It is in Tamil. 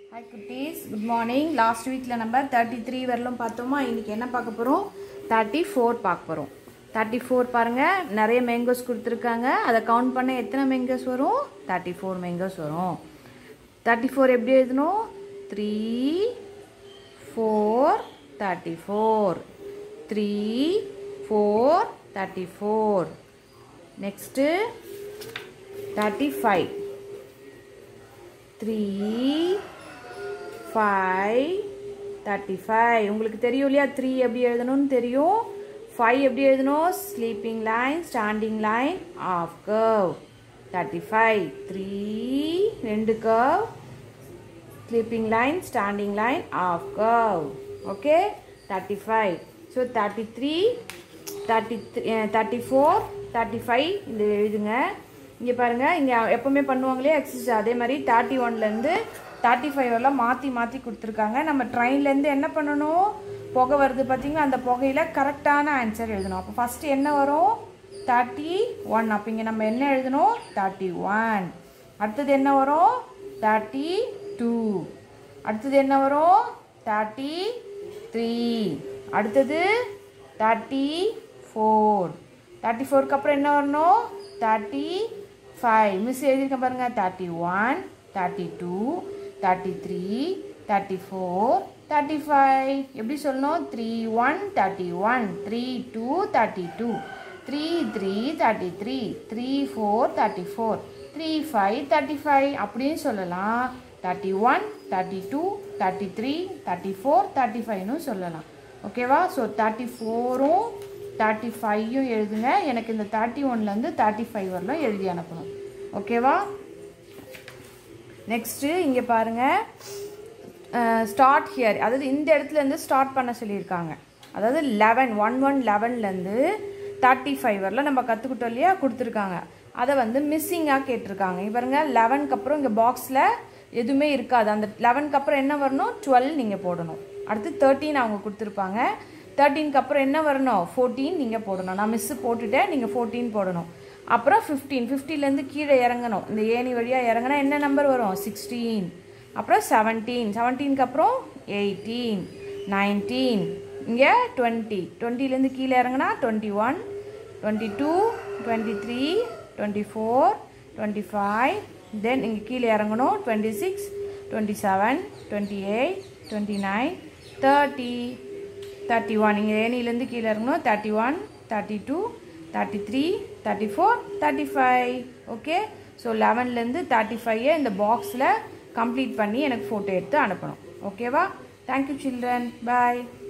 Hi cuties, good morning. Last week la number 33 வரலும் பார்த்தோமா. இன்னைக்கு என்ன பார்க்க போறோம்? 34 பார்க்க போறோம். 34 பாருங்க, நிறைய mangoes கொடுத்திருக்காங்க. அத கவுண்ட் பண்ண எத்தனை mangoes வரும்? 34 mangoes வரும். 34 எப்படி எழுதணும்? 3 4 34 3 4 34. Next 35 3 5 35. உங்களுக்கு தெரியும் இல்லையா 3 எப்படி எழுதணும்னு தெரியும். 5 எப்படி எழுதணும்? Sleeping line, standing line, half curve. 35 3 ரெண்டு curve, sleeping line, standing line, half curve. Okay 35. So 33 34 35 இந்த எழுதுங்க. இங்கே பாருங்கள், இங்கே எப்போவுமே பண்ணுவாங்களே எக்ஸசைஸ், அதே மாதிரி 31லேருந்து 35 வரலாம் மாற்றி மாற்றி கொடுத்துருக்காங்க. நம்ம ட்ரெயின்லேருந்து என்ன பண்ணணும்? புகை வருது பார்த்தீங்கன்னா, அந்த புகையில் கரெக்டான ஆன்சர் எழுதணும். அப்போ ஃபஸ்ட்டு என்ன வரும்? 31. அப்போ இங்கே நம்ம என்ன எழுதணும்? 31. அடுத்தது என்ன வரும்? 32. அடுத்தது என்ன வரும்? 33. அடுத்தது 34. 34க்கு அப்புறம் என்ன வரணும்? 35. மிஸ் எழுதியிருக்கேன் பாருங்கள். 31 32 33 34 35. எப்படி சொல்லணும்? 31 31 32 32 33 33 34 34 35 35 அப்படின்னு சொல்லலாம். 31 32 33 34 35ன்னு சொல்லலாம். ஓகேவா? ஸோ 34ம் 35யும் எழுதுங்க. எனக்கு இந்த 31லேருந்து 35 வரலாம் எழுதி அனுப்பணும். ஓகேவா? நெக்ஸ்ட்டு இங்கே பாருங்கள், ஸ்டார்ட் ஹியர், அதாவது இந்த இடத்துலேருந்து ஸ்டார்ட் பண்ண சொல்லியிருக்காங்க. அதாவது 11 35 வரலாம் நம்ம கற்றுக்கிட்டோம் இல்லையா, கொடுத்துருக்காங்க. அதை வந்து மிஸ்ஸிங்காக கேட்டிருக்காங்க. இங்கே பாருங்கள், 11க்கு அப்புறம் இங்கே பாக்ஸில் எதுவுமே இருக்காது. அந்த 11க்கு அப்புறம் என்ன வரணும்? 12 நீங்கள் போடணும். அடுத்து 13 அவங்க கொடுத்துருப்பாங்க. 13க்கு அப்புறம் என்ன வரணும்? 14 நீங்கள் போடணும். நான் மிஸ்ஸு போட்டுட்டேன், நீங்கள் 14 போடணும். அப்புறம் 15 15லேருந்து கீழே இறங்கணும். இந்த ஏணி வழியாக இறங்கினா என்ன நம்பர் வரும்? 16. அப்புறம் 17 17க்கு அப்புறம் 18 19 இங்கே 20 20லேருந்து கீழே இறங்கினா 21 22 23 24 25 தென் இங்கே கீழே இறங்கணும் 26 27 28 29 30 31 இங்கே ஏணிலேருந்து கீழே இறங்கணும் 31 32 33 34 35. ஓகே, ஸோ 11லேருந்து 35 இந்த பாக்ஸில் கம்ப்ளீட் பண்ணி எனக்கு ஃபோட்டோ எடுத்து அனுப்பணும். ஓகேவா? தேங்க்யூ சில்ட்ரன், பாய்.